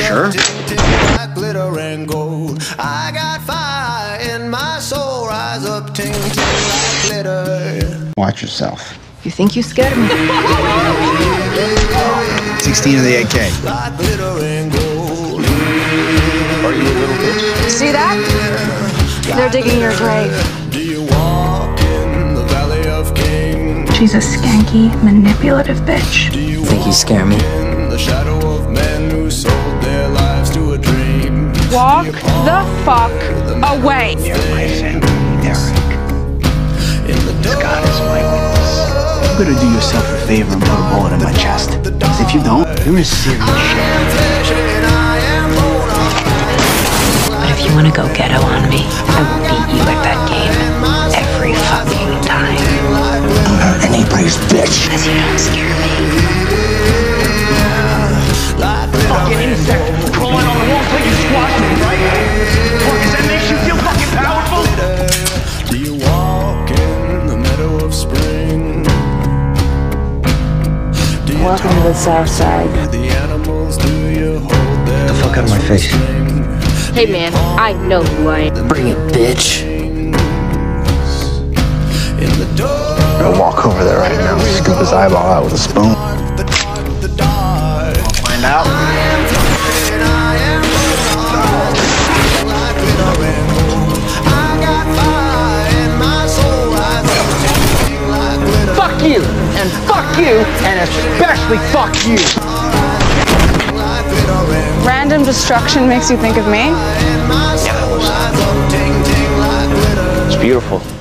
Sure. Like glitter and gold. I got fire in my soul. Rise up, ting ting like glitter. Watch yourself. You think you scared me? 16 of the AK. Like glitter and gold. Are you a little bitch? See that? They're digging your grave. Do you walk in the valley of kings? She's a skanky, manipulative bitch. Do you Think you scare me? in the shadow of men who sold their lives to a dream? Walk the fuck away. You're my friend, Eric. Scott is my witness. You better do yourself a favor and put a bullet in my chest. Because if you don't, you're in serious shit. But if you want to go ghetto on me, I will beat you at that game every fucking time. I'm not anybody's bitch. Because you don't scare me. Fucking insect crawling on the wall till you squash me, right? What, because that makes you feel fucking powerful? Do you walk in the meadow of spring? Do you Welcome to the South Side. the animals? Do you hold their Get the fuck out of my face. Hey man, I know who I am. Bring it, bitch. in the dark? I'm gonna walk over there right now, scoop his eyeball out with a spoon. The dark. I'll find out. Fuck you, and fuck you, and especially fuck you. Random destruction makes you think of me? It's beautiful.